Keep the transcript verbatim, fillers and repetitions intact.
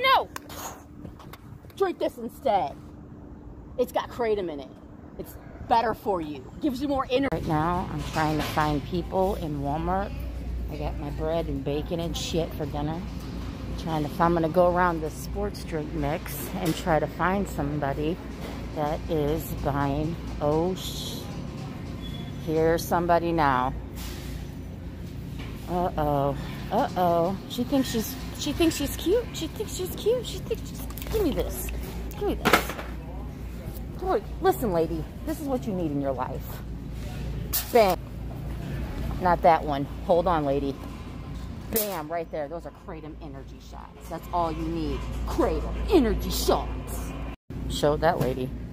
no! Drink this instead. It's got kratom in it. It's better for you. Gives you more energy. Right now, I'm trying to find people in Walmart. I got my bread and bacon and shit for dinner. Trying to, I'm gonna go around the sports drink mix and try to find somebody that is buying. Oh, sh here's somebody now. Uh-oh, uh-oh. She thinks she's, she thinks she's cute. She thinks she's cute. She thinks she's, give me this. Give me this. Look, listen, lady, this is what you need in your life. Bam. Not that one. Hold on, lady. Bam, right there. Those are kratom energy shots. That's all you need. Kratom energy shots. Showed that lady.